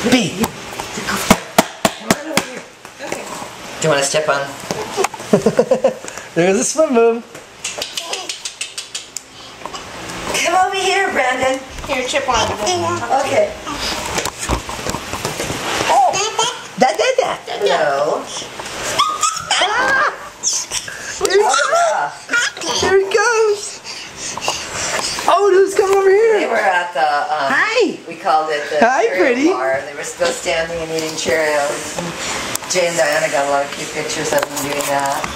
B. Come on over here. Okay. Do you want to step on? There goes the swim move. Come over here, Brandon. Here, chip on. Okay. Oh. Da. Hello. Ah. There he goes. Oh, who's coming over They here? were at the, Hi. we called it the Hi, Cheerio pretty. bar. They were still standing and eating Cheerios. Jay and Diana got a lot of cute pictures of them doing that.